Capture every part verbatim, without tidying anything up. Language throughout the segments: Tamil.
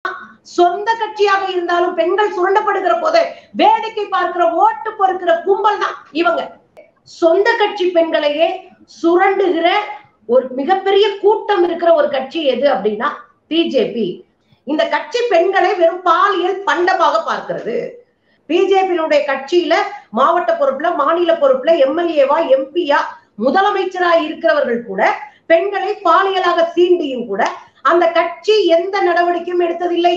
சொந்த கட்சியாக இருந்தாலும் பெண்கள் சுரண்டப்படுகிற போது வேடிக்கை பார்க்கிற ஓட்டு பொறுக்கிற கும்பல் தான் இவங்க. சொந்த கட்சி பெண்களையே சுரண்டுகிற ஒரு மிகப்பெரிய கூட்டம் இருக்கிற ஒரு கட்சி எது அப்படின்னா பிஜேபி. இந்த கட்சி பெண்களை வெறும் பாலியல் பண்டமாக பார்க்கிறது. பிஜேபியினுடைய கட்சியில மாவட்ட பொறுப்புல, மாநில பொறுப்புல, எம்எல்ஏவா, எம்பியா, முதலமைச்சரா இருக்கிறவர்கள் கூட பெண்களை பாலியலாக சீண்டியும் கூட அந்த கட்சி எந்த நடவடிக்கையும் எடுத்ததில்லை.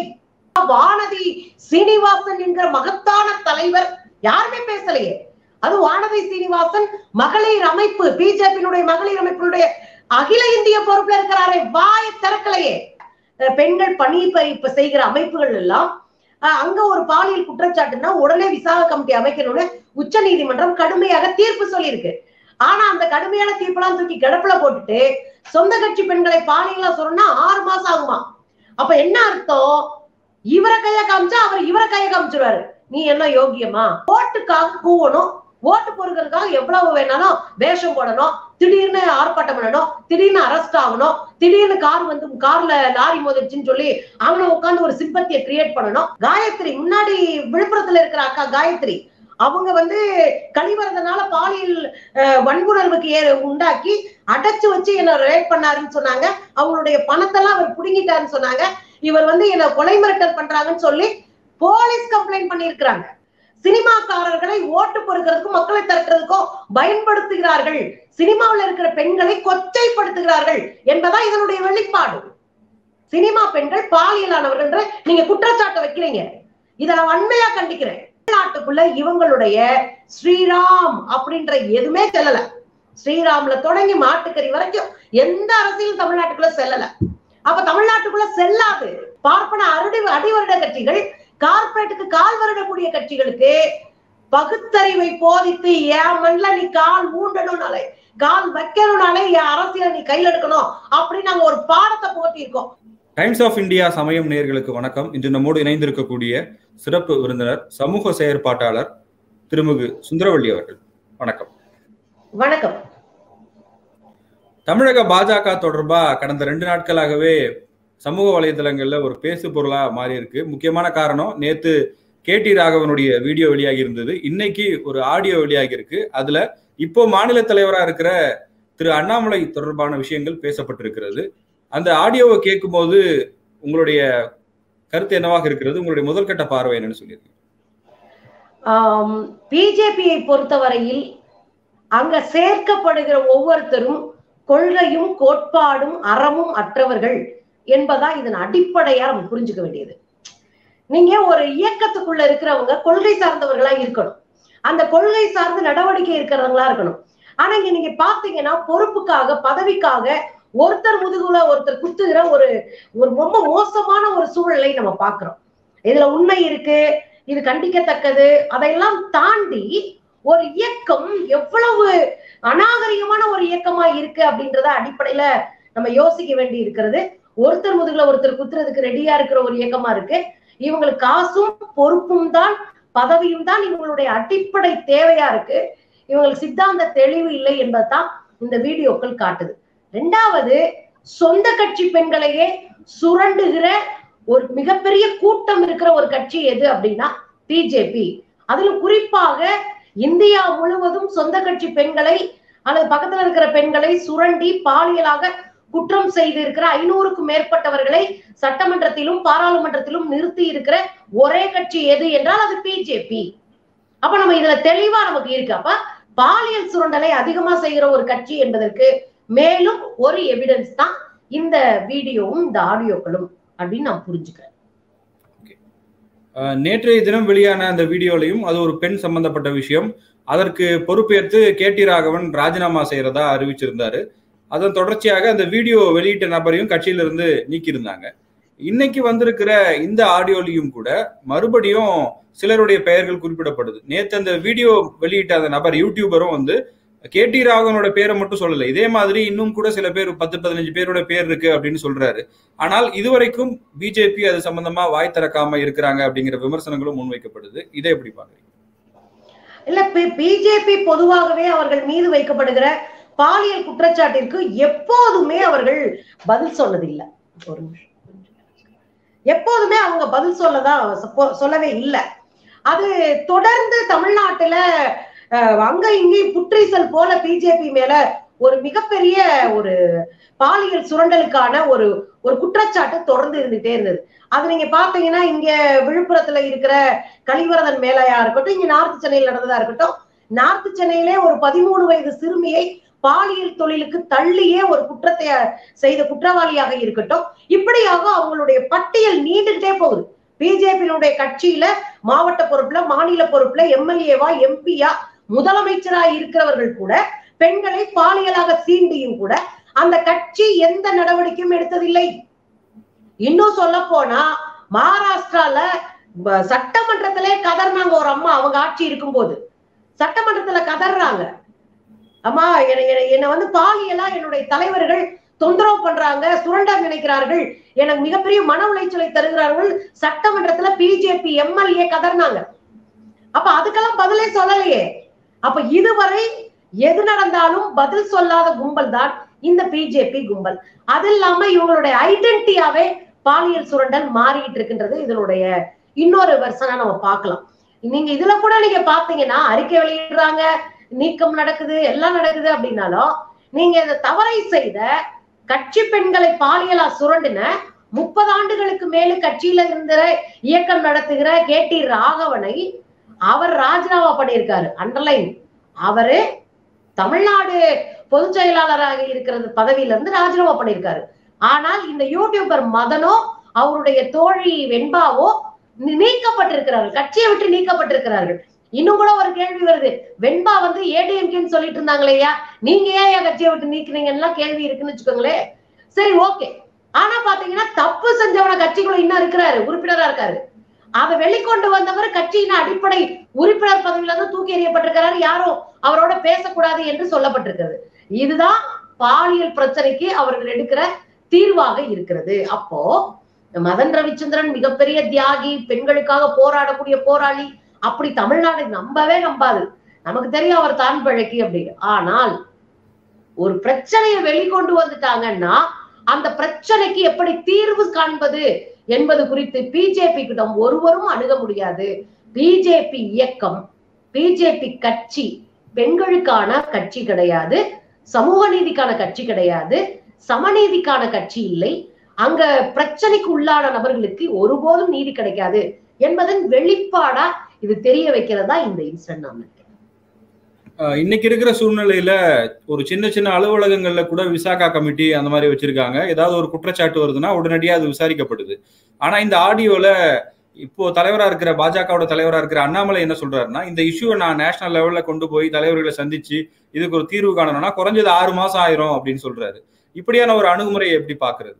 வானதி சீனிவாசன் என்கிற மகத்தான தலைவர் யாருமே பேசலையே. அது வானதி சீனிவாசன் மகளிர் அமைப்பு, பிஜேபியினுடைய மகளிர் அமைப்பினுடைய அகில இந்திய பொறுப்புல இருக்கிறாரே, வாய திறக்கலையே. பெண்கள் பணி இப்ப செய்கிற அமைப்புகள் எல்லாம் அங்க ஒரு பாலியல் குற்றச்சாட்டுன்னா உடனே விசாரணை கமிட்டி அமைக்கணும்னு உச்ச நீதிமன்றம் கடுமையாக தீர்ப்பு சொல்லியிருக்கு. ஆனா அந்த கடுமையான தீர்ப்பெல்லாம் தூக்கி கிடப்புல போட்டுட்டு சொந்த கட்சி பெண்களை பாலியலா சொன்னா ஆறு மாசம் ஆகுமா? அப்ப என்ன அர்த்தம்? இவரை கைய காமிச்சா அவர் இவரை கைய காமிச்சிருவாரு. நீ என்ன யோகியமா? ஓட்டுக்காக கூவணும், ஓட்டு பொறுக்கிறதுக்காக எவ்வளவு வேணாலும் வேஷம் போடணும், திடீர்னு ஆர்ப்பாட்டம் பண்ணணும், திடீர்னு அரெஸ்ட் ஆகணும், திடீர்னு கார் வந்து கார்ல லாரி மோதிடுச்சுன்னு சொல்லி அவங்க உட்காந்து ஒரு சிம்பத்தியை கிரியேட் பண்ணணும். காயத்ரி முன்னாடி விழுப்புரத்துல இருக்கிற அக்கா காயத்ரி, அவங்க வந்து கழிவறதுனால பாலியல் வன்புணர்வுக்கு உண்டாக்கி அடைச்சு வச்சு என்ன ரேப் பண்ணாருன்னு சொன்னாங்க. அவங்களுடைய பணத்தெல்லாம் அவர் புடுங்கிட்டாருன்னு சொன்னாங்க. இவர் வந்து என்ன கொலை மிரட்டல் பண்றாங்கன்னு சொல்லி போலீஸ் கம்ப்ளைண்ட் பண்ணியிருக்கிறாங்க. சினிமாக்காரர்களை ஓட்டு பொறுக்கிறதுக்கும் மக்களை திரட்டுறதுக்கும் பயன்படுத்துகிறார்கள், சினிமாவில் இருக்கிற பெண்களை கொச்சைப்படுத்துகிறார்கள் என்பதா இதனுடைய வெளிப்பாடு. சினிமா பெண்கள் பாலியலானவர்கள் என்று நீங்க குற்றச்சாட்டு வைக்கிறீங்க. இதை நான் வன்மையா கண்டிக்கிறேன். நாட்டுக்குள்ள இவங்களுடைய ஸ்ரீராம் அப்படின்ற எதுவுமே செல்லல. ஸ்ரீராம்ல தொடங்கி மாட்டுக்கறி வரைக்கும் எந்த அரசியலும் தமிழ்நாட்டுக்குள்ள செல்லல. அப்ப தமிழ்நாட்டுக்குள்ள செல்லாது பார்ப்பன அருடி அடிவருட கட்சிகள், கார்பரேட்டுக்கு கால் வருடக்கூடிய கட்சிகளுக்கு பகுத்தறிவை போதித்து என் மண்ல நீ கால் ஊண்டணும்னாலே, கால் வைக்கணும்னாலே என் அரசியல் நீ கையில் எடுக்கணும் அப்படின்னு நாங்க ஒரு பாடத்தை போட்டிருக்கோம். டைம்ஸ் ஆஃப் இந்தியா சமயம் நேயர்களுக்கு வணக்கம். இன்று நம்மோடு இணைந்திருக்கக்கூடிய சிறப்பு விருந்தினர் சமூக செயற்பாட்டாளர் திருமிகு சுந்தரவள்ளி அவர்கள். வணக்கம். வணக்கம். தமிழக பாஜக தொடர்பா கடந்த ரெண்டு நாட்களாகவே சமூக வலைதளங்கள்ல ஒரு பேசு பொருளா மாறி இருக்கு. முக்கியமான காரணம், நேத்து கே டி ராகவனுடைய வீடியோ வெளியாகி இருந்தது, இன்னைக்கு ஒரு ஆடியோ வெளியாகி இருக்கு. அதுல இப்போ மாநில தலைவராக இருக்கிற திரு அண்ணாமலை தொடர்பான விஷயங்கள் பேசப்பட்டிருக்கிறது. அந்த ஆடியோவை கேட்கும் போது உங்களுடைய கருத்து என்னவாக இருக்கிறது? உங்களுடைய முதல் கட்ட பார்வை என்னன்னு சொல்லியிருக்கீங்க? பிஜேபியை பொறுத்தவரையில் அங்க சேர்க்கப்படுகிற ஒவ்வொருத்தரும் கொள்கையும் கோட்பாடும் அறமும் அற்றவர்கள் என்பதா இதன் அடிப்படையா நம்ம புரிஞ்சுக்க வேண்டியது. நீங்க ஒரு இயக்கத்துக்குள்ள இருக்கிறவங்க கொள்கை சார்ந்தவர்களா இருக்கணும், அந்த கொள்கை சார்ந்த நடவடிக்கை இருக்கிறவங்களா இருக்கணும். ஆனா இங்க நீங்க பாத்தீங்கன்னா பொறுப்புக்காக பதவிக்காக ஒருத்தர் முதுகுல ஒருத்தர் குத்துகிற ஒரு ஒரு ரொம்ப மோசமான ஒரு சூழலை நம்ம பாக்குறோம். இதுல உண்மை இருக்கு, இது கண்டிக்கத்தக்கது. அதையெல்லாம் தாண்டி ஒரு இயக்கம் எவ்வளவு அநாகரிகமான ஒரு இயக்கமா இருக்கு அப்படின்றத அடிப்படையில நம்ம யோசிக்க வேண்டி இருக்கிறது. ஒருத்தர் முதுகுல ஒருத்தர் குத்துறதுக்கு ரெடியா இருக்கிற ஒரு இயக்கமா இருக்கு. இவங்களுக்கு காசும் பொறுப்பும் தான், பதவியும் தான் இவங்களுடைய அடிப்படை தேவையா இருக்கு. இவங்களுக்கு சித்தாந்த தெளிவு இல்லை என்பதுதான் இந்த வீடியோக்கள் காட்டுது. ரெண்டாவது, சொந்த கட்சி பெண்களையே சுரண்டுகிற ஒரு மிகப்பெரிய கூட்டம் இருக்கிற ஒரு கட்சி எது அப்படின்னா பிஜேபி. அதிலும் குறிப்பாக இந்தியா முழுவதும் சொந்த கட்சி பெண்களை அல்லது பக்கத்துல இருக்கிற பெண்களை சுரண்டி பாலியலாக குற்றம் செய்து இருக்கிற ஐநூறுக்கும் மேற்பட்டவர்களை சட்டமன்றத்திலும் பாராளுமன்றத்திலும் நிறுத்தி இருக்கிற ஒரே கட்சி எது என்றால் அது பிஜேபி. அப்ப நம்ம இதுல தெளிவா நமக்கு இருக்கு. அப்ப பாலியல் சுரண்டலை அதிகமா செய்கிற ஒரு கட்சி என்பதற்கு மேலும் ஒரு எவிடன்ஸ் தான் இந்த வீடியோவும் இந்த ஆடியோக்களும் அப்படின்னு நான் புரிஞ்சுக்கிறேன். நேற்றைய தினம் வெளியான அந்த வீடியோலையும் அது ஒரு பெண் சம்பந்தப்பட்ட விஷயம். அதற்கு பொறுப்பேற்று கே டி ராகவன் ராஜினாமா செய்யறதா அறிவிச்சிருந்தாரு. அதன் தொடர்ச்சியாக அந்த வீடியோ வெளியிட்ட நபரையும் கட்சியிலிருந்து நீக்கியிருந்தாங்க. இன்னைக்கு வந்திருக்கிற இந்த ஆடியோலையும் கூட மறுபடியும் சிலருடைய பெயர்கள் குறிப்பிடப்படுது. நேற்று அந்த வீடியோ வெளியிட்ட அந்த நபர் யூடியூபரும் வந்து கே டி ராகவனோட பேரை மட்டும் சொல்லல, இதே மாதிரி இன்னும் கூட சில பேர் பத்து பதினஞ்சு பேரோட பேர் இருக்கு அப்படின்னு சொல்றாரு. ஆனால் இதுவரைக்கும் பிஜேபி அது சம்பந்தமா வாய் திறக்காம இருக்கிறாங்க அப்படிங்கிற விமர்சனங்களும் முன்வைக்கப்படுது. இதை எப்படி பாக்குறீங்க? இல்ல, பிஜேபி பொதுவாகவே அவர்கள் மீது வைக்கப்படுகிற பாலியல் குற்றச்சாட்டிற்கு எப்போதுமே அவர்கள் பதில் சொன்னதில்லை. ஒரு நிமிஷம், எப்போதுமே அவங்க பதில் சொல்லதான் சொல்லவே இல்லை. அது தொடர்ந்து தமிழ்நாட்டுல அங்க இங்கேயும் புற்றீசல் போல பிஜேபி மேல ஒரு மிகப்பெரிய ஒரு பாலியல் சுரண்டலுக்கான ஒரு ஒரு குற்றச்சாட்டு தொடர்ந்து இருந்துட்டே இருந்தது. அது நீங்க பாத்தீங்கன்னா இங்க விழுப்புரத்துல இருக்கிற கலிவரதன் மேலையா இருக்கட்டும், இங்க நார்த் சென்னையில் நடந்ததா இருக்கட்டும், நார்த் சென்னையிலே ஒரு பதிமூணு வயது சிறுமியை பாலியல் தொழிலுக்கு தள்ளியே ஒரு குற்றத்தை செய்த குற்றவாளியாக இருக்கட்டும், இப்படியாக அவங்களுடைய பட்டியல் நீண்டுகிட்டே போகுது. பிஜேபியினுடைய கட்சியில மாவட்ட பொறுப்புல, மாநில பொறுப்புல, எம்எல்ஏவா, எம்பியா, முதலமைச்சரா இருக்கிறவர்கள் கூட பெண்களை பாலியலாக சீண்டியும் கூட அந்த கட்சி எந்த நடவடிக்கையும் எடுத்ததில்லை. இன்னும் சொல்ல போனா மகாராஷ்டிரால சட்டமன்றத்திலே கதர்னாங்க ஒரு அம்மா, அவங்க ஆட்சி இருக்கும் போது சட்டமன்றத்துல கதறாங்க, அம்மா என்ன வந்து பாலியலா என்னுடைய தலைவர்கள் தொந்தரவு பண்றாங்க, சுரண்ட நினைக்கிறார்கள், எனக்கு மிகப்பெரிய மன உளைச்சலை தருகிறார்கள், சட்டமன்றத்துல பிஜேபி எம்எல்ஏ கதர்னாங்க. அப்ப அதுக்கெல்லாம் பதிலே சொல்லலையே. அப்ப இதுவரை எது நடந்தாலும் பதில் சொல்லாத கும்பல் தான் இந்த பிஜேபி கும்பல். அது இல்லாம இவங்களுடைய ஐடென்டிட்டியாவே பாலியல் சுரண்டல் மாறிட்டு இருக்குன்றது இதனுடைய இன்னொரு வெர்ஷனா நம்ம பார்க்கலாம். நீங்க இதுல கூட நீங்க பாத்தீங்கன்னா அறிக்கை வெளியிடுறாங்க, நீக்கம் நடக்குது, எல்லாம் நடக்குது. அப்படின்னாலும் நீங்க இந்த தவறை செய்த கட்சி பெண்களை பாலியலா சுரண்டின முப்பது ஆண்டுகளுக்கு மேல கட்சியில இருந்த இயக்கம் நடத்துகிற கே டி ராகவனை அவர் ராஜினாமா பண்ணியிருக்காரு. அண்டர்லைன், அவரு தமிழ்நாடு பொதுச் செயலாளராக இருக்கிறது பதவியில இருந்து ராஜினாமா பண்ணியிருக்காரு. ஆனால் இந்த யூடியூபர் மதனோ அவருடைய தோழி வெண்பாவோ நீக்கப்பட்டிருக்கிறார்கள், கட்சியை விட்டு நீக்கப்பட்டிருக்கிறார்கள். இன்னும் கூட ஒரு கேள்வி வருது, வெண்பா வந்து ஏடிஎம்கேன்னு சொல்லிட்டு இருந்தாங்களேயா, நீங்க ஏன் கட்சியை விட்டு நீக்கிறீங்கன்னா கேள்வி இருக்குன்னு வச்சுக்கோங்களேன். சரி, ஓகே. ஆனா பாத்தீங்கன்னா தப்பு செஞ்சவன கட்சிக்குள்ள இன்னும் இருக்கிறாரு, உறுப்பினரா இருக்காரு. அதை வெளிக்கொண்டு வந்தவர் கட்சியின் அடிப்படை உறுப்பினர் பதவியில இருந்து தூக்கி எறியப்பட்டிருக்கிறாரு, யாரும் அவரோட பேசக்கூடாது என்று சொல்லப்பட்டிருக்கிறது. இதுதான் பாலியல் பிரச்சனைக்கு அவர்கள் எடுக்கிற தீர்வாக இருக்கிறது. அப்போ மதன் ரவிச்சந்திரன் மிகப்பெரிய தியாகி, பெண்களுக்காக போராடக்கூடிய போராளி, அப்படி தமிழ்நாடு நம்பவே நம்பாது. நமக்கு தெரியும் அவர் தான் பிழைக்கு அப்படின்னு. ஆனால் ஒரு பிரச்சனையை வெளிக்கொண்டு வந்துட்டாங்கன்னா அந்த பிரச்சனைக்கு எப்படி தீர்வு காண்பது என்பது குறித்து பிஜேபி கிட்ட ஒருவரும் அணுக முடியாது. பிஜேபி இயக்கம், பிஜேபி கட்சி பெண்களுக்கான கட்சி கிடையாது, சமூக நீதிக்கான கட்சி கிடையாது, சமநீதிக்கான கட்சி இல்லை. அங்க பிரச்சனைக்கு உள்ளான நபர்களுக்கு ஒருபோதும் நீதி கிடைக்காது என்பதன் வெளிப்பாடா இது தெரிய வைக்கிறதா இந்த இன்சிடென்ட். நான் இன்னைக்கு இருக்கிற சூழ்நிலையில ஒரு சின்ன சின்ன அலுவலகங்கள்ல கூட விசாகா கமிட்டி அந்த மாதிரி வச்சிருக்காங்க. ஏதாவது ஒரு குற்றச்சாட்டு வருதுன்னா உடனடியாக அது விசாரிக்கப்படுது. ஆனா இந்த ஆடியோல இப்போ தலைவரா இருக்கிற பாஜகவோட தலைவரா இருக்கிற அண்ணாமலை என்ன சொல்றாருன்னா, இந்த இஷ்யூவை நான் நேஷனல் லெவல்ல கொண்டு போய் தலைவர்களை சந்திச்சு இதுக்கு ஒரு தீர்வு காணணும்னா குறைஞ்சது ஆறு மாசம் ஆயிரும் அப்படின்னு சொல்றாரு. இப்படியான ஒரு அணுகுமுறையை எப்படி பாக்குறது?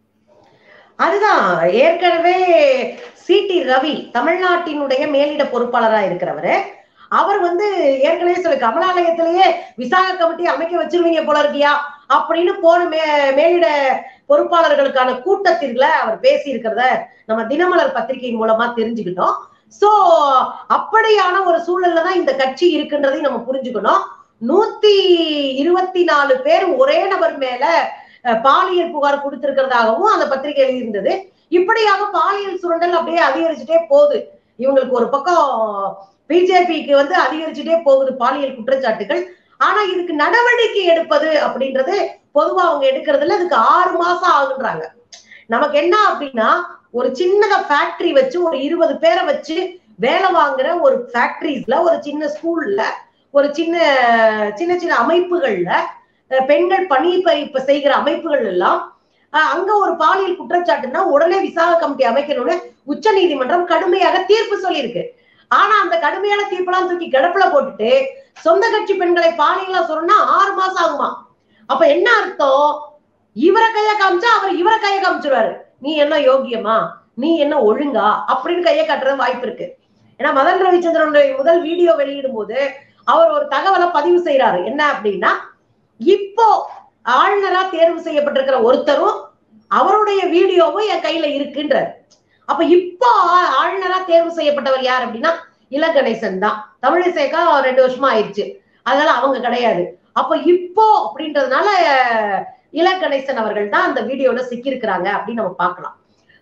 அதுதான் ஏற்கனவே சி டி ரவி தமிழ்நாட்டினுடைய மேலிட பொறுப்பாளரா இருக்கிறவரு, அவர் வந்து ஏற்கனவே சொல்லி கமலாலயத்திலேயே விசாக கமிட்டி அமைக்க வச்சிருவீங்க போல இருக்கியா அப்படின்னு போன மே மேலிட பொறுப்பாளர்களுக்கான கூட்டத்திற்குல அவர் பேசி இருக்கிறத நம்ம தினமலர் பத்திரிகையின் மூலமா தெரிஞ்சுக்கிட்டோம். சோ அப்படியான ஒரு சூழல்ல தான் இந்த கட்சி இருக்குன்றதையும் நம்ம புரிஞ்சுக்கணும். நூத்தி இருபத்தி நாலு பேர் ஒரே நபர் மேல பாலியல் புகார் கொடுத்திருக்கிறதாகவும் அந்த பத்திரிகையில் இருந்தது. இப்படியாக பாலியல் சுரண்டல் அப்படியே அதிகரிச்சுட்டே போகுது. இவங்களுக்கு ஒரு பக்கம் பிஜேபிக்கு வந்து அதிகரிச்சுட்டே போகுது பாலியல் குற்றச்சாட்டுகள். ஆனா இதுக்கு நடவடிக்கை எடுப்பது அப்படின்றது பொதுவா அவங்க எடுக்கிறதுல இதுக்கு ஆறு மாசம் ஆகுன்றாங்க. நமக்கு என்ன அப்படின்னா, ஒரு சின்னத ஃபேக்டரி வச்சு ஒரு இருபது பேரை வச்சு வேலை வாங்குற ஒரு ஃபேக்டரிஸ்ல, ஒரு சின்ன ஸ்கூல்ல, ஒரு சின்ன சின்ன சின்ன அமைப்புகள்ல, பெண்கள் பணி இப்ப செய்கிற அமைப்புகள் எல்லாம் அங்க ஒரு பாலியல் குற்றச்சாட்டுன்னா உடனே விசாரணை கமிட்டி அமைக்கணும்னு உச்ச நீதிமன்றம் கடுமையாக தீர்ப்பு சொல்லியிருக்கு. ஆனா அந்த கடுமையான தீர்ப்பெல்லாம் தூக்கி கிடப்புல போட்டுட்டு சொந்த கட்சி பெண்களை பாலியலா சொன்னா ஆறு மாசம் ஆகுமா? அப்ப என்ன அர்த்தம்? இவரை கைய காமிச்சா அவர் இவரை கைய காமிச்சிருவாரு, நீ என்ன யோகியமா, நீ என்ன ஒழுங்கா அப்படின்னு கையை காட்டுறது வாய்ப்பு இருக்கு. ஏன்னா மதன் ரவிச்சந்திரனுடைய முதல் வீடியோ வெளியிடும் போது அவர் ஒரு தகவலை பதிவு செய்யறாரு. என்ன அப்படின்னா, இப்போ ஆளுநரா தேர்வு செய்யப்பட்டிருக்கிற ஒருத்தரும் அவருடைய வீடியோவும் என் கையில இருக்குன்றார். அப்ப இப்போ ஆளுநரா தேர்வு செய்யப்பட்டவர் யார் அப்படின்னா இல கணேசன் தான். தமிழிசைக்கா ரெண்டு வருஷமா ஆயிடுச்சு, அதனால அவங்க கிடையாது. அப்ப இப்போ அப்படின்றதுனால இல கணேசன் அவர்கள் தான் அந்த வீடியோல சிக்கியிருக்கிறாங்க அப்படின்னு நம்ம பார்க்கலாம்.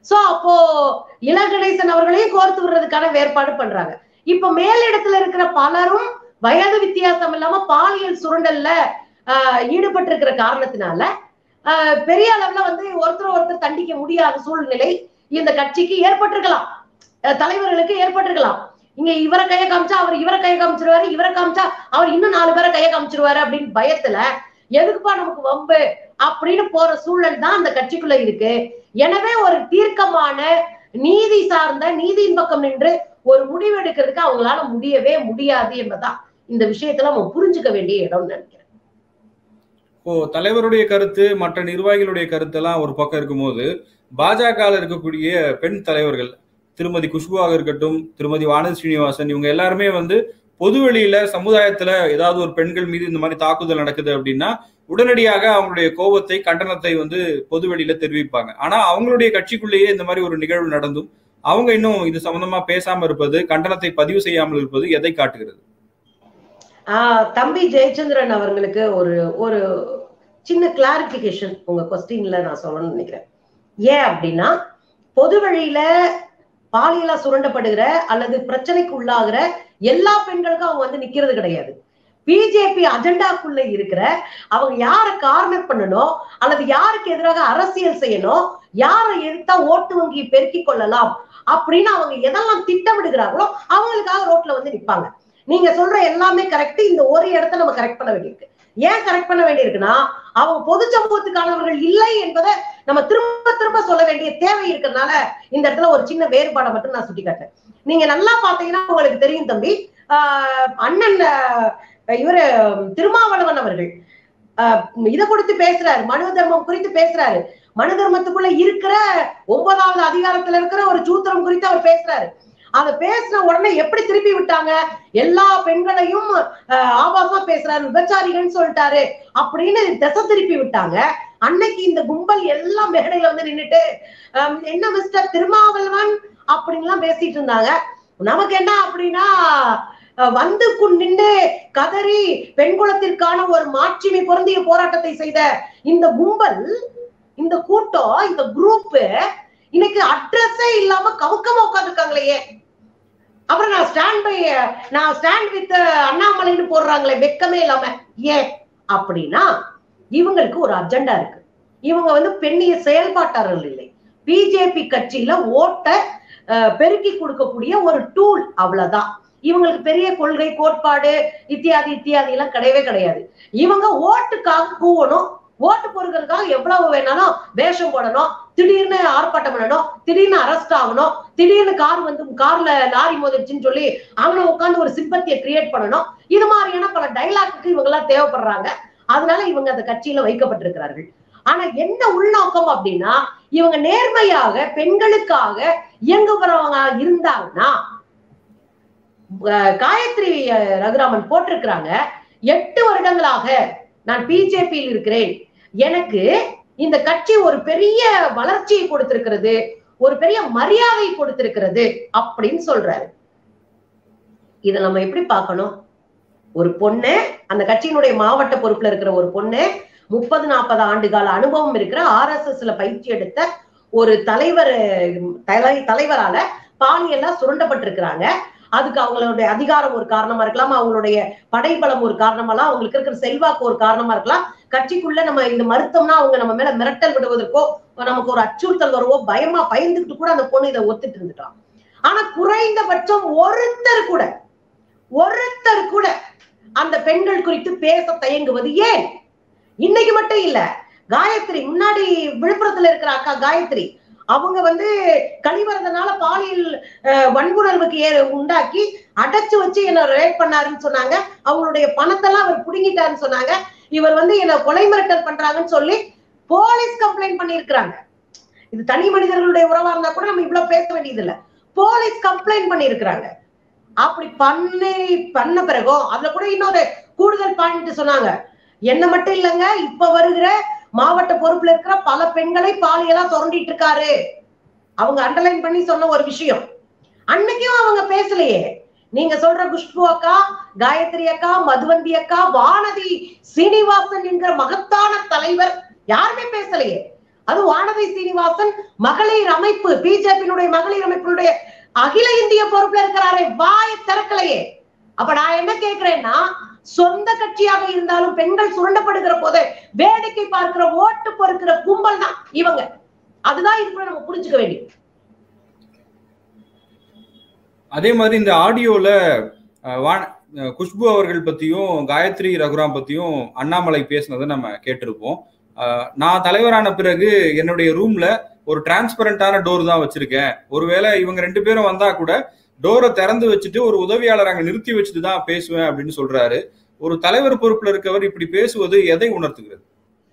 சோ அப்போ இளகணேசன் அவர்களையும் கோர்த்து விடுறதுக்கான வேறுபாடு பண்றாங்க. இப்ப மேலிடத்துல இருக்கிற பலரும் வயது வித்தியாசம் இல்லாம பாலியல் சுரண்டல்ல ஆஹ் ஈடுபட்டு இருக்கிற காரணத்தினால ஆஹ் பெரிய அளவுல வந்து ஒருத்தர் ஒருத்தர் தண்டிக்க முடியாத சூழ்நிலை இந்த கட்சிக்கு ஏற்பட்டிருக்கலாம், தலைவர்களுக்கு ஏற்பட்டிருக்கலாம். இங்க இவரை கையை காமிச்சா அவர் இவரை கையை காமிச்சிருவாரு, இவரை காமிச்சா அவர் இன்னும் நாலு பேரை கையை காமிச்சிருவாரு அப்படின்னு பயத்துல எதுக்குப்பா நமக்கு வம்பு அப்படின்னு போற சூழல் தான் அந்த கட்சிக்குள்ள இருக்கு. எனவே ஒரு தீர்க்கமான நீதி சார்ந்த நீதியின் பக்கம் நின்று ஒரு முடிவு எடுக்கிறதுக்கு அவங்களால முடியவே முடியாது என்பதான் இந்த விஷயத்துல நம்ம புரிஞ்சுக்க வேண்டிய இடம் நினைக்கிறேன். இப்போ தலைவருடைய கருத்து மற்ற நிர்வாகிகளுடைய கருத்து எல்லாம் ஒரு பக்கம் இருக்கும்போது பாஜக இருக்கக்கூடிய பெண் தலைவர்கள் திருமதி குஷ்புவாக இருக்கட்டும், திருமதி வானதி ஸ்ரீனிவாசன், இவங்க எல்லாருமே வந்து பொதுவெளியில சமுதாயத்துல ஏதாவது ஒரு பெண்கள் மீது இந்த மாதிரி தாக்குதல் நடக்குது அப்படின்னா உடனடியாக அவங்களுடைய கோபத்தை கண்டனத்தை வந்து பொதுவெளியில தெரிவிப்பாங்க. ஆனா அவங்களுடைய கட்சிக்குள்ளேயே இந்த மாதிரி ஒரு நிகழ்வு நடந்தும் அவங்க இன்னும் இது சம்பந்தமா பேசாம இருப்பது, கண்டனத்தை பதிவு செய்யாமல் இருப்பது எதை காட்டுகிறது? ஆஹ் தம்பி ஜெயச்சந்திரன் அவர்களுக்கு ஒரு ஒரு சின்ன கிளாரிபிகேஷன் உங்க கொஸ்டின்ல நான் சொல்லணும்னு நினைக்கிறேன். ஏன் அப்படின்னா பொது வழியில பாலியலா சுரண்டப்படுகிற அல்லது பிரச்சனைக்கு உள்ளாகிற எல்லா பெண்களுக்கும் அவங்க வந்து நிக்கிறது கிடையாது. பிஜேபி அஜெண்டாக்குள்ள இருக்கிற அவங்க யாரை கார்னர் பண்ணணும் அல்லது யாருக்கு எதிராக அரசியல் செய்யணும், யாரை எதிர்த்தா ஓட்டு வங்கியை பெருக்கிக் கொள்ளலாம் அப்படின்னு அவங்க எதெல்லாம் திட்டமிடுகிறார்களோ அவங்களுக்காக ரோட்ல வந்து நிற்பாங்க. நீங்க சொல்ற எல்லாமே கரெக்ட். இந்த ஒரு இடத்த நம்ம கரெக்ட் பண்ண வேண்டியிருக்கு. ஏன் கரெக்ட் பண்ண வேண்டியிருக்குன்னா அவங்க பொது சமூகத்துக்கானவர்கள் இல்லை என்பதை நம்ம திரும்ப திரும்ப சொல்ல வேண்டிய தேவை இருக்கிறதுனால இந்த இடத்துல ஒரு சின்ன வேறுபாடை மட்டும் நான் சுட்டி காட்டுறேன். நீங்க நல்லா பாத்தீங்கன்னா உங்களுக்கு தெரியும் தம்பி, ஆஹ் அண்ணன் இவரு திருமாவளவன் அவர்கள் ஆஹ் இதை குறித்து பேசுறாரு, மனு தர்மம் குறித்து பேசுறாரு. மனு தர்மத்துக்குள்ள இருக்கிற ஒன்பதாவது அதிகாரத்துல இருக்கிற ஒரு சூத்திரம் குறித்து அவர் பேசுறாரு. அதை பேசின உடனே எப்படி திருப்பி விட்டாங்க, எல்லா பெண்களையும் ஆபாசமா பேசுறாரு, விபச்சாரிகள்னு சொல்லிட்டாரு அப்படின்னு திசை திருப்பி விட்டாங்க. அன்னைக்கு இந்த கும்பல் எல்லாம் மேடையில வந்து நின்றுட்டு என்ன மிஸ்டர் திருமாவளவன் அப்படின்லாம் பேசிட்டு இருந்தாங்க. நமக்கு என்ன அப்படின்னா வந்து நின்று கதறி பெண்குலத்திற்கான ஒரு மாட்சிமை பொருந்திய போராட்டத்தை செய்த இந்த கும்பல், இந்த கூட்டம், இந்த குரூப் இன்னைக்கு அட்ரஸே இல்லாம கவுக்கமா உட்காந்துருக்காங்களே. அப்புறம் நான் ஸ்டாண்ட் பை நான் ஸ்டாண்ட் வித் அண்ணாமலைன்னு போடுறாங்களே வெக்கமே இல்லாம. ஏன் அப்படின்னா இவங்களுக்கு ஒரு அஜெண்டா இருக்கு. இவங்க வந்து பெண்ணிய செயல்பாட்டாளர்கள் இல்லை. பிஜேபி கட்சியில ஓட்ட பெருக்கி கொடுக்கக்கூடிய ஒரு டூல், அவ்வளவுதான். இவங்களுக்கு பெரிய கொள்கை கோட்பாடு இத்தியாதி இத்தியாதி எல்லாம் கிடையவே கிடையாது. இவங்க ஓட்டுக்காக கூவணும், ஓட்டு பொறுக்கிறதுக்காக எவ்வளவு வேணாலும் வேஷம் போடணும், திடீர்னு ஆர்ப்பாட்டம் பண்ணணும், திடீர்னு அரெஸ்ட் ஆகணும், திடீர்னு கார் வந்து கார்ல லாரி மோதிருச்சுன்னு சொல்லி அவங்க உட்காந்து ஒரு சிம்பத்தியை கிரியேட் பண்ணணும். இது மாதிரியான பல டைலாக்கு இவங்க எல்லாம் தேவைப்படுறாங்க. அதனால இவங்க அந்த கட்சியில வைக்கப்பட்டிருக்கிறார்கள். ஆனா என்ன உள்நோக்கம் அப்படின்னா இவங்க நேர்மையாக பெண்களுக்காக இயங்குபவங்க இருந்தாங்கன்னா, காயத்ரி ரகுராமன் போட்டிருக்கிறாங்க, எட்டு வருடங்களாக நான் பிஜேபியில் இருக்கிறேன், எனக்கு இந்த கட்சி ஒரு பெரிய வளர்ச்சியை கொடுத்திருக்கிறது, ஒரு பெரிய மரியாதை கொடுத்திருக்கிறது அப்படின்னு சொல்றாரு. இதை நம்ம எப்படி பார்க்கணும்? ஒரு பொண்ணு, அந்த கட்சியினுடைய மாவட்ட பொறுப்புல இருக்கிற ஒரு பொண்ணு, முப்பது நாற்பது ஆண்டு கால அனுபவம் இருக்கிற ஆர் எஸ் எஸ்ல பயிற்சி எடுத்த ஒரு தலைவர் தலை தலைவரால பாலியலா சுரண்டப்பட்டிருக்கிறாங்க. அதுக்கு அவங்களுடைய அதிகாரம் ஒரு காரணமா இருக்கலாம், அவங்களுடைய படைபலம் ஒரு காரணமெல்லாம், அவங்களுக்கு இருக்கிற செல்வாக்கு ஒரு காரணமா இருக்கலாம். கட்சிக்குள்ள நம்ம இந்த மருத்துவம்னா அவங்க நம்ம மேல மிரட்டல் விடுவதற்கோ நமக்கு ஒரு அச்சுறுத்தல் வருவோ பயமா பயந்துட்டு கூட அந்த பொண்ணு இதை ஒத்துட்டு இருந்துட்டான். ஆனா குறைந்தபட்சம் ஒருத்தர் கூட ஒருத்தர் கூட அந்த பெண்கள் குறித்து பேச தயங்குவது ஏன்? இன்னைக்கு மட்டும் இல்ல, காயத்ரி முன்னாடி விழுப்புரத்துல இருக்கிற அக்கா காயத்ரி, அவங்க வந்து கழிவறதுனால பாலியல் வன்புணர்வுக்கு ஏ உண்டாக்கி அடைச்சு வச்சு என்ன ரேப் பண்ணாருன்னு சொன்னாங்க. அவங்களுடைய பணத்தெல்லாம் அவர் புடுங்கிட்டாருன்னு சொன்னாங்க. இவர் வந்து என்ன கொலை மிரட்டல் பண்றாங்கன்னு சொல்லி போலீஸ் கம்ப்ளைண்ட் பண்ணியிருக்கிறாங்க. இது தனி மனிதர்களுடைய உறவா இருந்தா கூட நம்ம இவ்வளவு பேச வேண்டியது இல்லை. போலீஸ் கம்ப்ளைண்ட் பண்ணியிருக்கிறாங்க. அப்படி பண்ணி பண்ண பிறகோ அதுல கூட இன்னொரு கூடுதல் பாயிண்ட் சொன்னாங்க, என்ன மட்டும் இல்லைங்க, இப்ப வருகிற மாவட்ட பொறுப்புல இருக்கிற பல பெண்களை பாலியலா சுரண்டிட்டு இருக்காரு. அவங்க அண்டர்லைன் பண்ணி சொன்ன ஒரு விஷயம். அன்னைக்கும் அவங்க பேசலையே. நீங்க சொல்ற குஷ்பு அக்கா, காயத்ரி அக்கா, மதுவந்தி அக்கா, வானதி சீனிவாசன் என்கிற மகத்தான தலைவர் யாருமே பேசலையே. அது வானதி சீனிவாசன் மகளிர் அமைப்பு, பிஜேபியினுடைய மகளிர் அமைப்பினுடைய அகில இந்திய பொறுப்புல இருக்கிறாரே, வாய திறக்கலையே. அப்ப நான் என்ன கேட்கிறேன்னா, சொந்த கட்சியாக இருந்தாலும் பெண்கள் சுரண்டப்படுகிற போது வேடிக்கை பார்க்கிற ஓட்டு பொறுக்கிற கும்பல் தான் இவங்க. அதுதான் இதுக்குள்ள நம்ம புரிஞ்சுக்க வேண்டியது. அதே மாதிரி இந்த ஆடியோல குஷ்பு அவர்கள் பத்தியும் காயத்ரி ரகுராம் பத்தியும் அண்ணாமலை பேசினதை நம்ம கேட்டிருப்போம். நான் தலைவரான பிறகு என்னுடைய ரூம்ல ஒரு டிரான்ஸ்பரண்டான டோர் தான் வச்சிருக்கேன், ஒருவேளை இவங்க ரெண்டு பேரும் வந்தா கூட டோரை திறந்து வச்சுட்டு ஒரு உதவியாளர் அங்க நிறுத்தி வச்சுட்டு தான் பேசுவேன் அப்படின்னு சொல்றாரு. ஒரு தலைவர் பொறுப்புல இருக்கவர் இப்படி பேசுவது எதை உணர்த்துகிறது?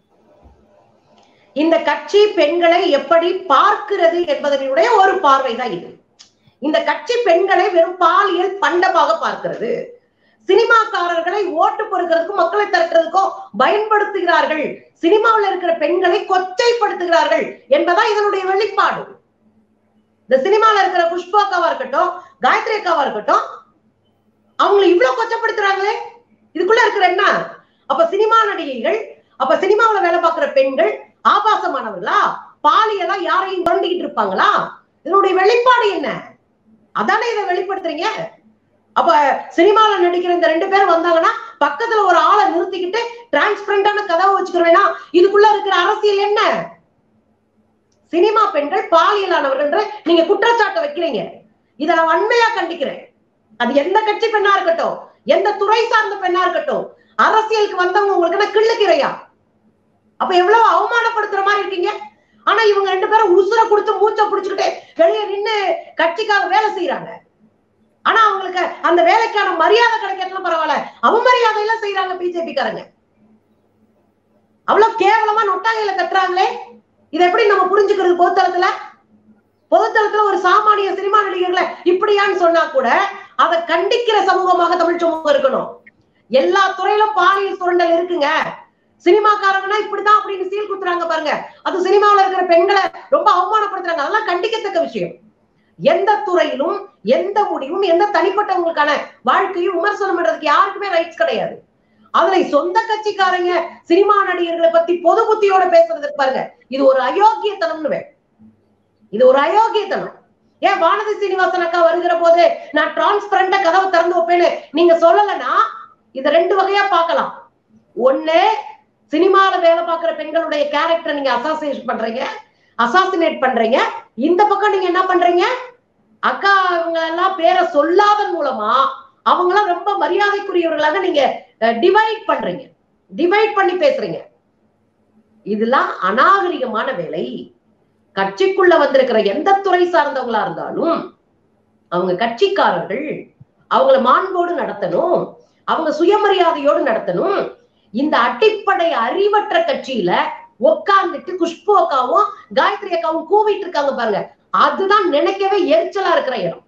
இந்த கட்சி பெண்களை எப்படி பார்க்கிறது என்பதனுடைய ஒரு பார்வை தான் இது. இந்த கட்சி பெண்களை வெறும் பாலியல் பண்டமாக பார்க்கிறது. சினிமாக்காரர்களை ஓட்டு பொறுக்கிறதுக்கும் மக்களை திரட்டுறதுக்கும் பயன்படுத்துகிறார்கள், சினிமாவில் இருக்கிற பெண்களை கொச்சைப்படுத்துகிறார்கள் என்பதா இதனுடைய வெளிப்பாடு. இந்த சினிமாவில் இருக்கிற குஷ்பு அக்காவா இருக்கட்டும், காயத்ரி அக்காவா இருக்கட்டும், அவங்களை இவ்வளவு கொச்சப்படுத்துறாங்களே, இதுக்குள்ள இருக்கிற என்ன? அப்ப சினிமா நடிகைகள், அப்ப சினிமாவில் வேலை பார்க்கிற பெண்கள் ஆபாசமானவர்களா? பாலியலா யாரையும் தோண்டிக்கிட்டு இருப்பாங்களா? இதனுடைய வெளிப்பாடு என்ன? அதானே இதை வெளிப்படுத்துறீங்க. அப்ப சினிமால நடிக்கிற இந்த ரெண்டு பேரும் வந்தாங்கன்னா பக்கத்துல ஒரு ஆளை நிறுத்திக்கிட்டு டிரான்ஸ்பரண்டான கதவை வச்சுக்கிறேன்னா இதுக்குள்ள இருக்கிற அரசியல் என்ன? சினிமா பெண்கள் பாலியலானவர்கள் நீங்க குற்றச்சாட்டை வைக்கிறீங்க. இதை நான் வன்மையா கண்டிக்கிறேன். அது எந்த கட்சி பெண்ணா இருக்கட்டும், எந்த துறை சார்ந்த பெண்ணா இருக்கட்டும், அரசியலுக்கு வந்தவங்க உங்களுக்கு கிள்ளுக்கிறையா? அப்ப எவ்வளவு அவமானப்படுத்துற மாதிரி இருக்கீங்க. ஆனா இவங்க ரெண்டு பேரும் உசுர கொடுத்து மூச்சை பிடிச்சுக்கிட்டு வெளியே நின்று கட்சிக்காக வேலை செய்யறாங்க. ஆனா அவங்களுக்கு அந்த வேலைக்கான மரியாதை கிடைக்கிறதுல பரவாயில்ல, அவமரியாதை எல்லாம் செய்யறாங்க பிஜேபி காரங்க. அவ்வளவு கேவலமா நொட்டாங்கையில கட்டுறாங்களே, இதை எப்படி நம்ம புரிஞ்சுக்கிறது? பொதுத்தளத்துல பொதுத்தளத்துல ஒரு சாமானிய சினிமா நடிகர்களை இப்படியான்னு சொன்னா கூட அதை கண்டிக்கிற சமூகமாக தமிழ் சமூகம் இருக்கணும். எல்லா துறையிலும் பாலியல் சுரண்டல் இருக்குங்க, சினிமாக்காரங்கன்னா இப்படிதான் அப்படின்னு சீல் குத்துறாங்க பாருங்க, அது சினிமாவில் இருக்கிற பெண்களை ரொம்ப அவமானப்படுத்துறாங்க. அதெல்லாம் கண்டிக்கத்தக்க விஷயம். எந்த துறையிலும் எந்த முடிவும் எந்த தனிப்பட்டவங்களுக்கான வாழ்க்கையும் விமர்சனம் பண்றதுக்கு யாருக்குமே ரைட்ஸ் கிடையாது. அதுல சொந்த கட்சிக்காரங்க சினிமா நடிகர்களை பத்தி பொது புத்தியோட பேசுறதுக்கு பாருங்க, இது ஒரு அயோக்கியத்தனம்னு. இது ஒரு அயோக்கியத்தனம். ஏன் வானதி சீனிவாசன் அக்கா வருகிற போது நான் டிரான்ஸ்பரண்டா கதவை திறந்து வைப்பேன்னு நீங்க சொல்லலைன்னா இத ரெண்டு வகையா பார்க்கலாம். ஒண்ணு, சினிமால வேலை பார்க்கிற பெண்களுடைய கேரக்டர் நீங்க அசாசினேட் பண்றீங்க, அசாசினேட் பண்றீங்க. இந்த பக்கம் நீங்க என்ன பண்றீங்க? அக்கா அவங்க எல்லாம் பேரை சொல்லாதன் மூலமா அவங்களாம் ரொம்ப மரியாதைக்குரியவர்களாக நீங்க டிவைட் பண்றீங்க, டிவைட் பண்ணி பேசுறீங்க. இதெல்லாம் அநாகரிகமான வேலை. கட்சிக்குள்ள வந்திருக்கிற எந்த துறை சார்ந்தவங்களா இருந்தாலும் அவங்க கட்சிக்காரர்கள், அவங்கள மாண்போடு நடத்தணும், அவங்க சுயமரியாதையோடு நடத்தணும். இந்த அடிப்படை அறிவற்ற கட்சியில உட்கார்ந்துட்டு குஷ்பு அக்காவும் காயத்ரி அக்காவும் கூவிட்டு இருக்காங்க பாருங்க, அதுதான் நினைக்கவே எரிச்சலா இருக்கிற இடம்.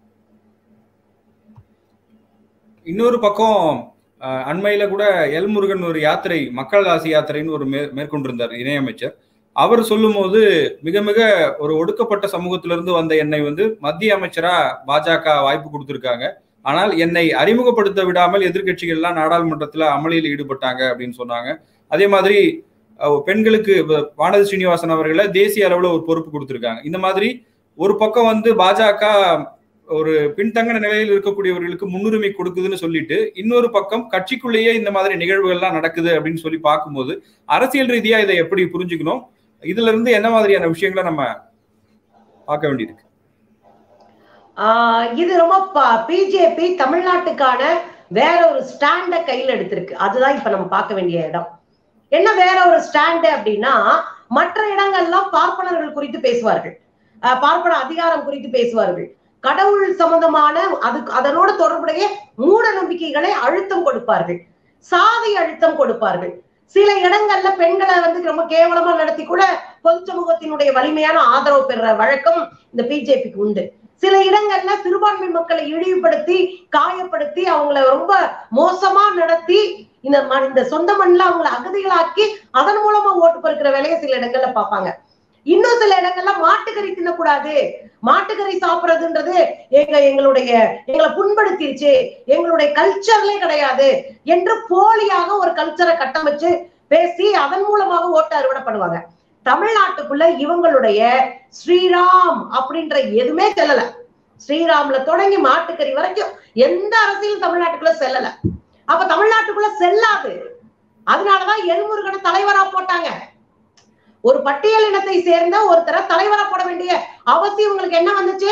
இன்னொரு பக்கம் அண்மையில கூட எல் முருகன் ஒரு யாத்திரை, மக்கள் ஆசி யாத்திரைன்னு ஒரு மே மேற்கொண்டிருந்தார் இணையமைச்சர். அவர் சொல்லும் போது மிக மிக ஒரு ஒடுக்கப்பட்ட சமூகத்திலிருந்து வந்த என்னை வந்து மத்திய அமைச்சரா பாஜக வாய்ப்பு கொடுத்திருக்காங்க, ஆனால் என்னை அறிமுகப்படுத்த விடாமல் எதிர்கட்சிகள்லாம் நாடாளுமன்றத்துல அமளியில் ஈடுபட்டாங்க அப்படின்னு சொன்னாங்க. அதே மாதிரி பெண்களுக்கு வானதி ஸ்ரீனிவாசன் அவர்களை தேசிய அளவுல ஒரு பொறுப்பு கொடுத்திருக்காங்க. இந்த மாதிரி ஒரு பக்கம் வந்து பாஜக ஒரு பின்தங்க நிலையில் இருக்கக்கூடியவர்களுக்கு முன்னுரிமை கொடுக்குதுன்னு சொல்லிட்டு, இன்னொரு பக்கம் கட்சிக்குள்ளேயே இந்த மாதிரி நிகழ்வுகள்லாம் நடக்குது அப்படின்னு சொல்லி பார்க்கும்போது அரசியல் ரீதியா இதை எப்படி புரிஞ்சுக்கணும்? இதுல இருந்து என்ன மாதிரியான விஷயங்களை நம்ம பார்க்க வேண்டியிருக்கு? ஆஹ் இது ரொம்ப பிஜேபி தமிழ்நாட்டுக்கான வேற ஒரு ஸ்டாண்ட கையில் எடுத்திருக்கு. அதுதான் இப்ப நம்ம பார்க்க வேண்டிய இடம். என்ன வேற ஒரு ஸ்டாண்டு அப்படின்னா, மற்ற இடங்கள்லாம் பார்ப்பனர்கள் குறித்து பேசுவார்கள், பார்ப்பன அதிகாரம் குறித்து பேசுவார்கள், கடவுள் சம்பந்தமான அது அதனோடு தொடர்புடைய மூட நம்பிக்கைகளை அழுத்தம் கொடுப்பார்கள், சாதி அழுத்தம் கொடுப்பார்கள். சில இடங்கள்ல பெண்களை வந்து ரொம்ப கேவலமா நடத்தி கூட பொது சமூகத்தினுடைய வலிமையான ஆதரவு பெற வழக்கம் இந்த பிஜேபிக்கு உண்டு. சில இடங்கள்ல சிறுபான்மை மக்களை இழிவுபடுத்தி காயப்படுத்தி அவங்களை ரொம்ப மோசமா நடத்தி இந்த இந்த சொந்த மண்ணில் அவங்களை அகதிகளாக்கி அதன் மூலமா ஓட்டு பெருக்கிற வேலையை சில இடங்கள்ல பார்ப்பாங்க. இன்னும் சில இடங்கள்ல மாட்டுக்கறி தின்னக்கூடாது, மாட்டுக்கறி சாப்பிடுறதுன்றது எங்க எங்களுடைய எங்களை புண்படுத்திருச்சு, எங்களுடைய கல்ச்சர்லே கிடையாது என்று போலியாக ஒரு கல்ச்சரை கட்டமைச்சு பேசி அதன் மூலமாக ஓட்டு அறுவடை பண்ணுவாங்க. தமிழ்நாட்டுக்குள்ள இவங்களுடைய ஸ்ரீராம் அப்படின்ற எதுவுமே செல்லல. ஸ்ரீராம்ல தொடங்கி மாட்டுக்கறி வரைக்கும் எந்த அரசியலும் தமிழ்நாட்டுக்குள்ள செல்லல. அப்ப தமிழ்நாட்டுக்குள்ள செல்லாது. அதனாலதான் எல்முருகனை தலைவரா போட்டாங்க. ஒரு பட்டியல் இனத்தை சேர்ந்த ஒருத்தரை தலைவரா போட வேண்டிய அவசியம் உங்களுக்கு என்ன வந்துச்சு?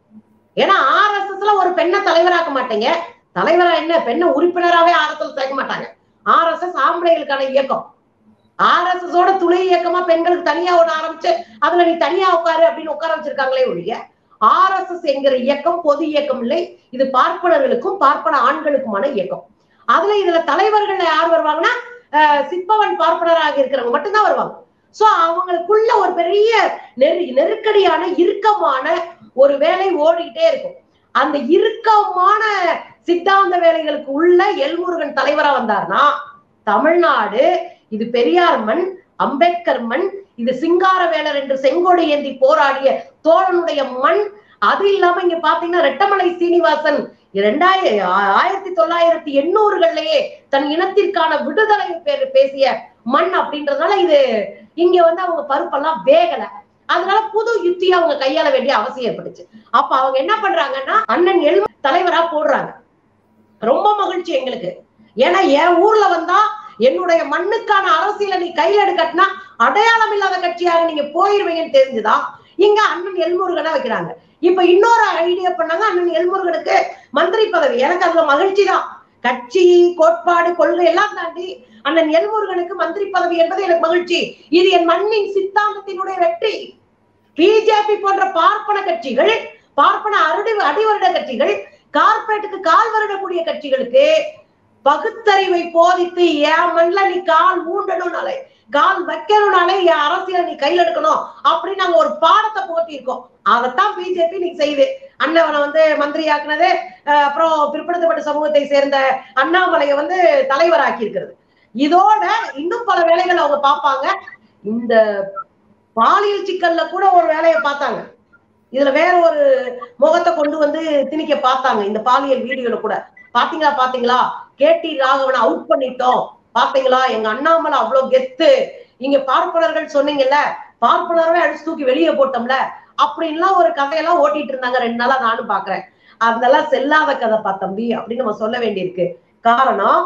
ஏன்னா ஆர் எஸ் எஸ்ல ஒரு பெண்ணை தலைவராக்க மாட்டீங்க. தலைவரா என்ன, பெண்ணை உறுப்பினராவே ஆர் எஸ் எஸ் சேர்க்க மாட்டாங்க. ஆர் எஸ் எஸ் ஆம்பளைகளுக்கான இயக்கம். ஆர் எஸ் எஸ் ஓட துணை இயக்கமா பெண்களுக்கு தனியா ஒண்ணு ஆரம்பிச்சு அதுல நீ தனியா உட்காரு அப்படின்னு உட்கார வச்சிருக்காங்களே ஒழிய ஆர் எஸ் எஸ் என்கிற இயக்கம் பொது இயக்கம் இல்லை. இது பார்ப்பனர்களுக்கும் பார்ப்பன ஆண்களுக்குமான இயக்கம். அதுல இதுல தலைவர்கள் யார் வருவாங்கன்னா சிற்பவன் பார்ப்பனராக இருக்கிறவங்க மட்டும்தான் வருவாங்க. சோ அவங்களுக்குள்ள ஒரு பெரிய நெரு நெருக்கடியான இறுக்கமான ஒரு வேலை ஓடிக்கிட்டே இருக்கும். அந்த இறுக்கமான சித்தாந்த வேலைகளுக்கு உள்ள எல்முருகன் தலைவரா வந்தார்னா தமிழ்நாடு இது பெரியார் மண், அம்பேத்கர் மண், இது சிங்காரவேலர் என்று செங்கோடு ஏந்தி போராடிய தோழனுடைய மண். அது இல்லாம இங்க பாத்தீங்கன்னா ரெட்டமலை சீனிவாசன் இரண்டாயிர ஆயிரத்தி தொள்ளாயிரத்தி எண்ணூறுகள்லயே தன் இனத்திற்கான விடுதலை பேசிய மண் அப்படின்றதுனால இது இங்க வந்து அவங்க பருப்பெல்லாம் வேகல. அதனால புது யுத்தியை அவங்க கையாள வேண்டிய அவசியம் ஏற்பட்டுச்சு. அப்ப அவங்க என்ன பண்றாங்கன்னா அண்ணன் எல் தலைவரா போடுறாங்க. ரொம்ப மகிழ்ச்சி எங்களுக்கு. ஏன்னா என் ஊர்ல வந்தா என்னுடைய மண்ணுக்கான அரசியலை நீ கையில எடுக்கட்டினா அடையாளம் இல்லாத கட்சியாக நீங்க போயிருவீங்கன்னு தெரிஞ்சுதான் இங்க அண்ணன் எல்முருகனை வைக்கிறாங்க. இப்ப இன்னொரு ஐடியா பண்ணாங்க, அண்ணன் எல்முருகனுக்கு மந்திரி பதவி. எனக்கு அதுல மகிழ்ச்சி தான். கட்சி கோட்பாடு கொள்கை எல்லாம் தாண்டி அண்ணன் எல்முருகனுக்கு மந்திரி பதவி என்பது எனக்கு மகிழ்ச்சி. இது என் மண்ணின் சித்தாந்தத்தினுடைய வெற்றி. பிஜேபி போன்ற பார்ப்பன கட்சிகள், பார்ப்பன அருடி அடிவருட கட்சிகள், கார்பரேட்டுக்கு கால் வருடக்கூடிய கட்சிகளுக்கு பகுத்தறிவை போதித்து என் மண்ல நீ கால் மூண்டணும்னாலே கால் வைக்கணும்னாலே என் அரசியலை நீ கையில் எடுக்கணும் அப்படின்னு நாங்க ஒரு பாடத்தை போட்டிருக்கோம். அதைத்தான் பிஜேபி நீ செய்யுது. அண்ணவனை வந்து மந்திரி ஆக்குனது, அப்புறம் பிற்படுத்தப்பட்ட சமூகத்தை சேர்ந்த அண்ணாமலையை வந்து தலைவராக்கி இருக்கிறது. இதோட இன்னும் பல வேலைகள் அவங்க பார்ப்பாங்க. இந்த பாலியல் சிக்கல்ல கூட ஒரு வேலையை பார்த்தாங்க. இதுல வேற ஒரு முகத்தை கொண்டு வந்து திணிக்க பார்த்தாங்க. இந்த பாலியல் வீடியோல கூட பாத்தீங்களா பாத்தீங்களா கே டி ராகவனை அவுட் பண்ணிட்டோம் பாத்தீங்களா, எங்க அண்ணாமலை அவ்வளவு கெத்து, இங்க பார்ப்பனர்கள் சொன்னீங்கல்ல பார்ப்பனரவே அடிச்சு தூக்கி வெளியே போட்டோம்ல அப்படின்லாம் ஒரு கதையெல்லாம் ஓட்டிட்டு இருந்தாங்க. ரெண்டு நாளா நானும் பாக்குறேன். அதெல்லாம் செல்லாத கதை பா தம்பி அப்படின்னு நம்ம சொல்ல வேண்டியிருக்கு. காரணம்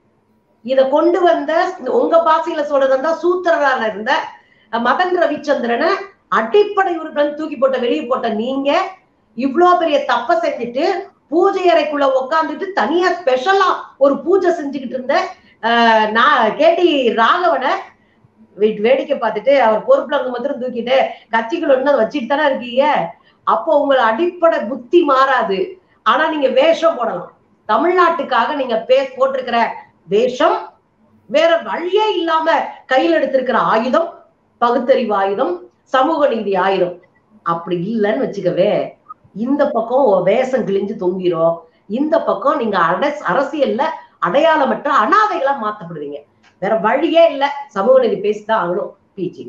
இத கொண்டு வந்த உங்க பாசையில சொல்றதா சூத்திரரான இருந்த மதன் ரவிச்சந்திரனை அடிப்படை உறுப்பினர் தூக்கி போட்ட வெளியே போட்ட நீங்க இவ்வளவு பெரிய தப்ப செஞ்சுட்டு பூஜை அறைக்குள்ள உட்காந்துட்டு தனியா ஸ்பெஷலா ஒரு பூஜை செஞ்சுக்கிட்டு இருந்த ஆஹ் நான் கேட்டி ராகவனை வேடிக்கை பார்த்துட்டு அவர் பொறுப்புல இருந்து மாத்திரம் தூக்கிட்டு கட்சிகள் ஒண்ணு வச்சுட்டு தானே இருக்கீங்க. அப்போ உங்களை அடிப்படை புத்தி மாறாது. ஆனா நீங்க வேஷம் போடலாம். தமிழ்நாட்டுக்காக நீங்க பே போட்டிருக்கிற வேஷம் வேற வழியே இல்லாம கையில் எடுத்திருக்கிற ஆயுதம் பகுத்தறிவு ஆயுதம், சமூக நீதி ஆயுதம். அப்படி இல்லைன்னு வச்சுக்கவே இந்த பக்கம் வேஷம் கிழிஞ்சு தொங்கிரும், இந்த பக்கம் நீங்க அரசியல்ல அடையாளமற்ற அனாதைகளா மாத்தப்படுவீங்க. வேற வழியே இல்ல. சமூக நீதி பேசிதான் ஆகணும். பிஜி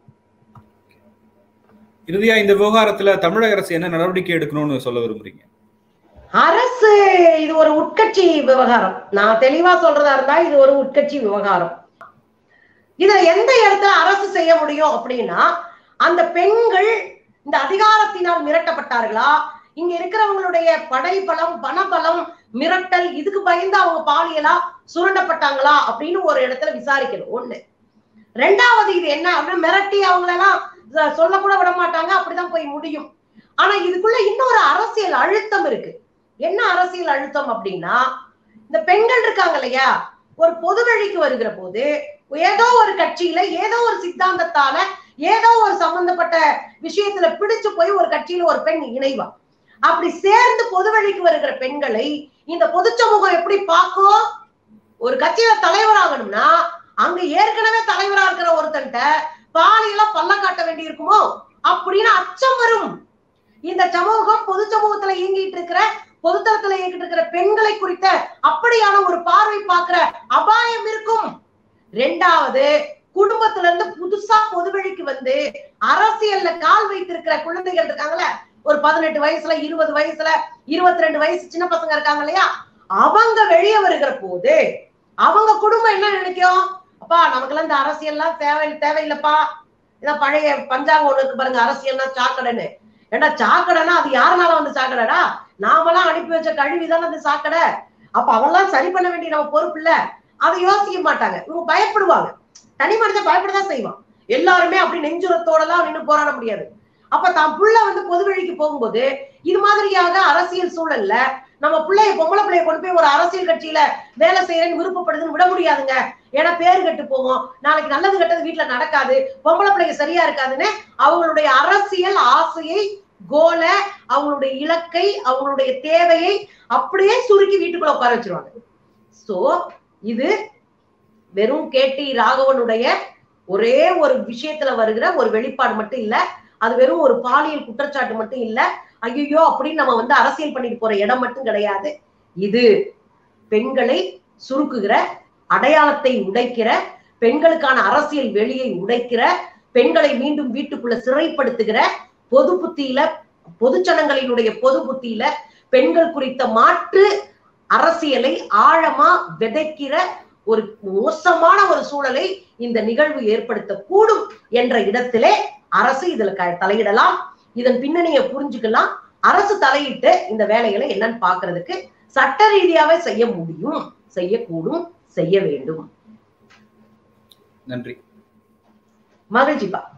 இறுதியா இந்த விவகாரத்துல தமிழக அரசு என்ன நடவடிக்கை எடுக்கணும்னு சொல்ல விரும்புறீங்க? அரசு இது ஒரு உட்கட்சி விவகாரம். நான் தெளிவா சொல்றதா இருந்தா இது ஒரு உட்கட்சி விவகாரம். இதுல எந்த இடத்துல அரசு செய்ய முடியும் அப்படின்னா, அந்த பெண்கள் இந்த அதிகாரத்தினால் மிரட்டப்பட்டார்களா, இங்க இருக்கிறவங்களுடைய படைபலம் பணபலம் மிரட்டல் இதுக்கு பயந்து அவங்க பாலியலா சுரண்டப்பட்டாங்களா அப்படின்னு ஒரு இடத்துல விசாரிக்கணும். ஒண்ணு. ரெண்டாவது இது என்ன அப்படின்னு மிரட்டி அவங்களெல்லாம் சொல்ல கூட விட மாட்டாங்க. அப்படிதான் போய் முடியும். ஆனா இதுக்குள்ள இன்னொரு அரசியல் அழுத்தம் இருக்கு. என்ன அரசியல் அழுத்தம் அப்படின்னா, இந்த பெண்கள் இருக்காங்க இல்லையா, ஒரு பொது வழிக்கு வருகிற போது ஏதோ ஒரு கட்சியில ஏதோ ஒரு சித்தாந்தத்தால ஏதோ ஒரு சம்பந்தப்பட்ட விஷயத்துல பிடிச்சு போய் ஒரு கட்சியில ஒரு பெண் இணைவா. அப்படி சேர்ந்து பொது வழிக்கு வருகிற பெண்களை இந்த பொது சமூகம் எப்படி பார்க்கும்? ஒரு கட்சியில தலைவராகணும்னா அங்க ஏற்கனவே தலைவரா இருக்கிற ஒருத்தன்ட்ட பாலியல பல்ல காட்ட வேண்டி இருக்குமோ அப்படின்னு அச்சம் வரும். இந்த சமூகம் பொது சமூகத்துல இயங்கிட்டு இருக்கிற பொதுத்தளத்துல இயங்கிட்டு இருக்கிற பெண்களை குறித்த அப்படியான ஒரு பார்வை பார்க்கிற அபாயம் இருக்கும். ரெண்டாவது, குடும்பத்துல இருந்து புதுசா பொதுவெளிக்கு வந்து அரசியல்ல கால் வைத்திருக்கிற குழந்தைகள் இருக்காங்கல்ல, ஒரு பதினெட்டு வயசுல இருபது வயசுல இருபத்தி ரெண்டு வயசு சின்ன பசங்க இருக்காங்க இல்லையா, அவங்க வெளியே வருகிற போது அவங்க குடும்பம் என்ன நினைக்கும்? அப்பா நமக்கெல்லாம் இந்த அரசியல்லாம் தேவை தேவையில்லைப்பா, இதான் பழைய பஞ்சாங்கம் ஒண்ணு இருக்கு பாருங்க, அரசியல்னா சாக்கடைன்னு. ஏண்டா சாக்கடைன்னா அது யாருனால வந்து சாக்கடைடா? நாமெல்லாம் அனுப்பி வச்ச கழிவுதானே அது சாக்கடை. அப்ப அவெல்லாம் சரி பண்ண வேண்டிய நம்ம பொறுப்பு இல்ல. அதை யோசிக்க மாட்டாங்க, இவங்க பயப்படுவாங்க. தனி மனிதன் பயப்படதான் செய்வான். எல்லாருமே அப்படி நெஞ்சுரத்தோட எல்லாம் நின்று போராட முடியாது. அப்ப தான் புள்ள வந்து பொது வழிக்கு போகும்போது இது மாதிரியாக அரசியல் சூழல்ல நம்ம பிள்ளைய பொம்பளை பிள்ளைய கொண்டு போய் ஒரு அரசியல் கட்சியில வேலை செய்யறேன்னு விருப்பப்படுதுன்னு விட முடியாதுங்க. ஏன்னா பேரு கெட்டு போகும், நாளைக்கு நல்லது கெட்டது வீட்டுல நடக்காது, பொம்பளை பிள்ளைங்க சரியா இருக்காதுன்னு அவங்களுடைய அரசியல் ஆசையை, கோல, அவங்களுடைய இலக்கை, அவங்களுடைய தேவையை அப்படியே சுருக்கி வீட்டுக்குள்ள உட்கார வச்சிருவாங்க. சோ இது வெறும் கே டி ராகவனுடைய ஒரே ஒரு விஷயத்துல வருகிற ஒரு வெளிப்பாடு மட்டும் இல்ல, அது வெறும் ஒரு பாலியல் குற்றச்சாட்டு மட்டும் இல்ல, ஐயோ அப்படின்னு நம்ம வந்து அரசியல் பண்ணிட்டு போற இடம் மட்டும் கிடையாது. இது பெண்களை சுருக்குகிற, அடையாளத்தை உடைக்கிற, பெண்களுக்கான அரசியல் வெளியை உடைக்கிற, பெண்களை மீண்டும் வீட்டுக்குள்ள சிறைப்படுத்துகிற, பொது புத்தியில, பொதுச்சனங்களினுடைய பொது புத்தியில பெண்கள் குறித்த மாற்று அரசியலை ஆழமா விதைக்கிற ஒரு மோசமான ஒரு சூழலை இந்த நிகழ்வு ஏற்படுத்த கூடும் என்ற இடத்திலே அரசு இதுல தலையிடலாம். இதன் பின்னணியை புரிஞ்சுக்கலாம். அரசு தலையிட்டு இந்த வேலைகளை என்னன்னு பாக்குறதுக்கு சட்ட ரீதியாவே செய்ய முடியும், செய்யக்கூடும், செய்ய வேண்டும். நன்றி. மகிழ்ச்சிப்பா.